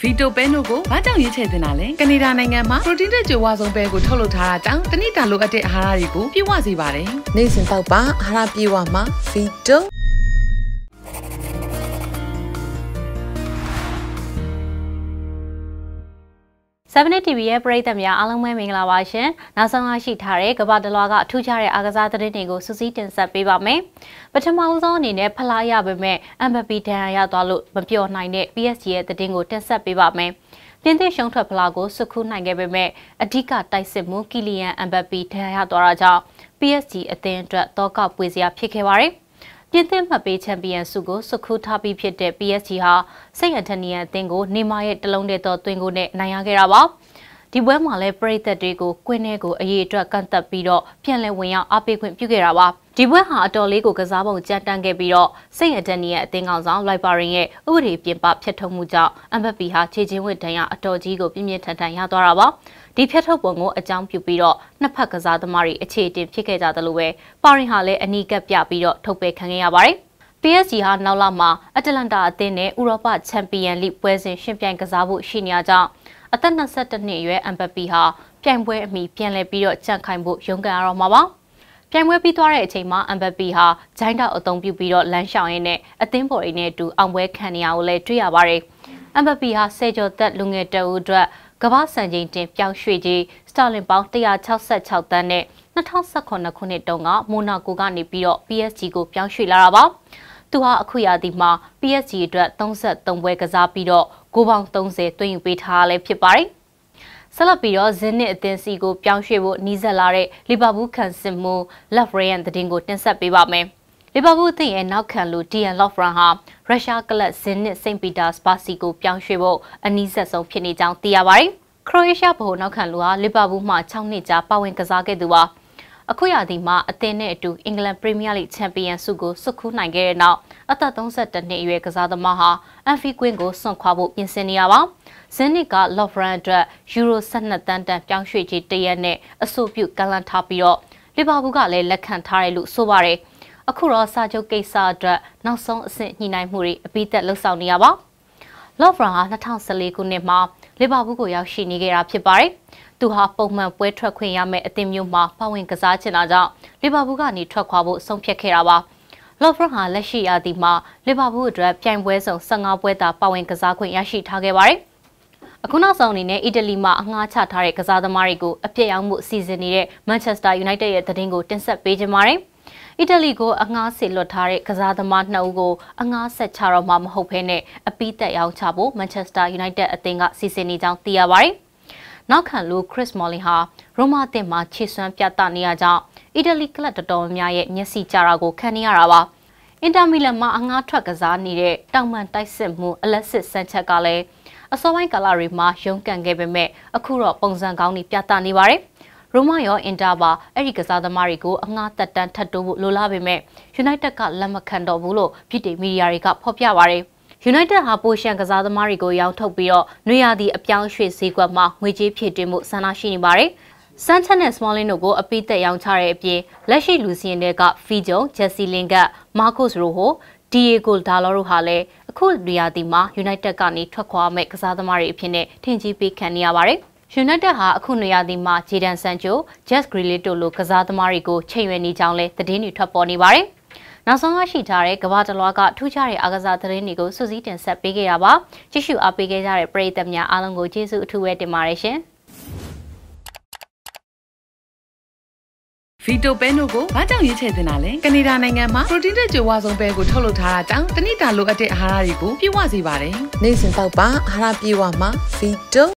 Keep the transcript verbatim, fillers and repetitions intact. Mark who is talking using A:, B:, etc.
A: Vito ပဲနိုကိုဘာကြောင့်ရွေးချယ်တင်တာလဲကနေဒါနိုင်ငံမှာ protein တဲ့ကြွယ်ဝဆုံးပဲကိုထုတ်လုပ်ထားတာကြောင့်တနည်းတာလိုအပ်တဲ့အာဟာရတွေကိုပြည့်ဝစေပါတယ်
B: နေ့စဉ်တောက်ပါအာဟာရပြည့်ဝမှာ Vito
C: seven T V ရဲ့ပရိသတ်များအားလုံးပဲမင်္ဂလာပါရှင်။နောက်ဆုံးရရှိထားတဲ့ကမ္ဘာတလွှာကအထူးခြားတဲ့အားကစားသတင်းတွေကိုစူးစီးတင်ဆက်ပေးပါမယ်။ပထမဆုံးအနေနဲ့ဖလားရပေမဲ့ Mbappe ဒဏ်ရာရသွားလို့မပြောနိုင်တဲ့ P S G ရဲ့သတင်းကိုတင်ဆက်ပေးပါမယ်။ပြင်သစ်ရှုံးထွက်ဖလားကိုစုခူးနိုင်ခဲ့ပေမဲ့အဓိကတိုက်စစ်မှုကီလီယန် Mbappe ဒဏ်ရာရသွားတာကြောင့် P S G အသင်းအတွက်တောကပွေစရာဖြစ်ခဲ့ပါတယ်။ပြင်သစ်မှတ်ပေးချန်ပီယံဆုကိုစုခူးထားပြီးဖြစ်တဲ့ P S G ဟာစိတ်အထက်နီယန်အသင်းကိုနေမာရဲ့တလုံးတဲ့သောသွင်းကိုနဲ့နိုင်ရခဲ့တာပါဒီပွဲမှာလည်းပရိသတ်တွေကိုကွင်းထဲကိုအရေးအတွက်ကန့်သက်ပြီးတော့ပြန်လည်ဝင်ရောက်အားပေးခွင့်ပြုခဲ့တာပါဒီပွဲဟာအတော်လေးကိုကစားပုံကြမ်းတမ်းခဲ့ပြီးတော့စိတ်အထက်နီယန်အသင်းကောင်ဆောင်လိုက်ပါရင်ရဲ့ဥပဒေပြင်ပဖျက်ထုတ်မှုကြောင့် Mbappe ဟာခြေချင်းဝတ်တန်းရအတော်ကြီးကိုပြင်းပြင်းထန်ထန်ရသွားတာပါဒီဖျက်ထုတ်ပုံကိုအကြောင်းပြုပြီးတော့နှစ်ဖက်ကစားသမားတွေအခြေအတင်ဖြစ်ခဲ့ကြတယ်လို့ပဲပါရင်ဟာလည်းအနီးကပ်ပြပြီးတော့ထုတ်ပယ်ခံခဲ့ရပါတယ် P S G ဟာနောက်လာမှာအတလန်တာအသင်းနဲ့ဥရောပချန်ပီယံလိပွဲစဉ်ရှင်ပြိုင်ကစားဖို့ရှိနေကြကြောင်းအသက်၂၁နှစ်အရွယ် Mbappe ဟာပြိုင်ပွဲအမီပြန်လည်ပြီးတော့ကြန့်ခိုင်ဖို့ရုန်းကန်ရတော့မှာပါပြိုင်ပွဲပြီးသွားတဲ့အချိန်မှာ Mbappe ဟာဂျိုင်းတောက်အုံပြုပြီးတော့လမ်းလျှောက်ရင်းနဲ့အသင်းပေါ်ရင်းနဲ့အတူအောင်ပွဲခံနေရကိုလည်းတွေ့ရပါတယ် Mbappe ဟာဆယ်ကျော်သက်လူငယ်တအုပ်အတွက်ကမ္ဘာစံချိန်တင်ပြောင်းရွှေ့ကြီးစတာလင်ပေါင်းone hundred sixty-sixသန်းနဲ့two thousand nineteenခုနှစ်တုန်းကမိုနာကိုကနေပြီးတော့ P S G ကိုပြောင်းရွှေ့လာတာပါသူဟာအခုရာသီမှာ P S G အတွက်thirty-threeပွဲကစားပြီးတော့ဂိုးပေါင်းthirtyသွင်းယူပေးထားလည်းဖြစ်ပါတယ်။ဆက်လက်ပြီးတော့ဇင်းနစ်အသင်းစီကိုပြောင်းရွှေ့ဖို့နှီးစက်လာတဲ့လီဗာပူးခံစစ်မှု Lovren သတင်းကိုတင်ဆက်ပေးပါမယ်။လီဗာပူးအသင်းရဲ့နောက်ခံလူ Dejan Lovren ဟာရုရှားကလပ်ဇင်းနစ်စိန့်ပီတာစပါစီကိုပြောင်းရွှေ့ဖို့အနီးစပ်ဆုံးဖြစ်နေကြောင်းသိရပါတယ်။ခရိုအေးရှားဗဟိုနောက်ခံလူဟာလီဗာပူးမှsixနှစ်ကြာပါဝင်ကစားခဲ့သူပါ။အခုရာသီမှာအသင်းနဲ့အတူအင်္ဂလန်ပရီးမီးယားလိချန်ပီယံဆုကိုစုခူးနိုင်ခဲ့တဲ့နောက်အသက်thirty-oneနှစ်အရွယ်ကစားသမားဟာအန်ဖီကွင်းကိုစွန့်ခွာဖို့ပြင်ဆင်နေရပါဇင်းနစ်က Lovren အတွက်ယူရိုtwelveသန်းတန်ပြောင်းရွှေ့ခြင်းတရက်နဲ့အဆိုပြုကန့်လန့်ထားပြီးတော့လီဗာပူးကလည်းလက်ခံထားတယ်လို့ဆိုပါတယ်အခုတော့စာချုပ်ကိစ္စအတွက်နောက်ဆုံးအဆင့်ညှိနှိုင်းမှုတွေအပြီးသက်လှုပ်ဆောင်နေရပါ Lovren ဟာtwenty fourteenခုနှစ်မှာလီဗာပူးကိုရောက်ရှိနေခဲ့တာဖြစ်ပါတယ်သူဟာပုံမှန်ပွဲထွက်ခွင့်ရမယ့်အသင်းမျိုးမှာပါဝင်ကစားချင်တာကြောင့်လီဗာပူးကနေထွက်ခွာဖို့ဆုံးဖြတ်ခဲ့တာပါလော့ဖရန်ဟာလက်ရှိရာသီမှာလီဗာပူးအတွက်ပြိုင်ပွဲစုံfifteenပွဲသာပါဝင်ကစားခွင့်ရရှိထားခဲ့ပါတယ်အခုနောက်ဆုံးအနေနဲ့အီတလီမှာအငှားချထားတဲ့ကစားသမားတွေကိုအပြည့်အောင်မှုအစီအစဉ်နေတဲ့ Manchester United ရဲ့သတင်းကိုတင်ဆက်ပေးကြပါမယ်အီတလီကိုအငှားစေလွှတ်ထားတဲ့ကစားသမားနှစ်ဦးကိုအငှားဆက်ချတော့မှမဟုတ်ဘဲနဲ့အပိသက်ရောင်းချဖို့ Manchester United အသင်းကစီစဉ်နေကြောင်းသိရပါတယ်နောက်ခံလူ Chris Smalling ဟာရိုမာအသင်းမှာခြေစွမ်းပြသနေရကြောင်းအီတလီကလပ်တော်တော်များရဲ့မျက်စိကြတာကိုခံနေရတာပါအင်တာမီလန်မှာအငှားထွက်ကစားနေတဲ့တောင်မှန်တိုက်စစ်မှုအလက်စစ်ဆန်ချက်ကလည်းအစောပိုင်းကာလတွေမှာရုန်းကန်ခဲ့ပေမဲ့အခုတော့ပုံစံကောင်းတွေပြသနေပါတယ်ရိုမာရောအင်တာပါအဲ့ဒီကစားသမားတွေကိုအငှားတက်တန်းထပ်တိုးဖို့လိုလားပေမဲ့ United ကလက်မခံတော့ဘူးလို့ပြည်တီမီဒီယာတွေကဖော်ပြပါတယ်United ဟာပိုရှန်ကစားသမားတွေကိုရောင်းထုတ်ပြီးတော့နွေရာသီအပြောင်းရွှေ့ဈေးကွက်မှာငွေကြေးဖြည့်တင်းမှုဆန္ဒရှိနေပါတယ်။ Sanchez နဲ့ Smalling တို့ကိုအပိသက်ရောင်းချတဲ့အပြင်လက်ရှိလူစီရင်တွေက Fijo, Jesse Lingard, Marcos Rojo, Diego Dalot တို့ဟာလည်းအခုနွေရာသီမှာ United ကနေထွက်ခွာမဲ့ကစားသမားတွေအဖြစ်နဲ့ထင်ကြီးပေးခံနေရပါတယ်။ United ဟာအခုနွေရာသီမှာ Jadon Sancho, Jack Grealish တို့လိုကစားသမားတွေကိုချိန်ရွယ်နေကြောင်းလည်းသတင်းတွေထွက်ပေါ်နေပါတယ်။နောက်ဆုံးရရှိထားတဲ့ကမ္ဘာတလွှားကထူးခြားတဲ့အားကစားသတင်းတွေကိုစူးစီးတင်ဆက်ပေးခဲ့တာပါကြည့်ရှုအားပေးခဲ့ကြတဲ့ပရိသတ်များအားလုံးကိုကျေးဇူးအထူးပဲတင်ပါတယ်ရှင်
A: Vito ပဲနိုကိုဘာကြောင့်ရွေးချယ်တင်တာလဲကနေဒါနိုင်ငံမှာ protein တဲ့ကြွယ်ဝဆုံးပဲကိုထုတ်လုပ်ထားတာကြောင့်တနည်းတာလိုအပ်တဲ့အာဟာရတွေကိုပြည့်ဝစေပါတယ်
B: နေ့စဉ်တောက်ပါအာဟာရပြည့်ဝမှာ Vito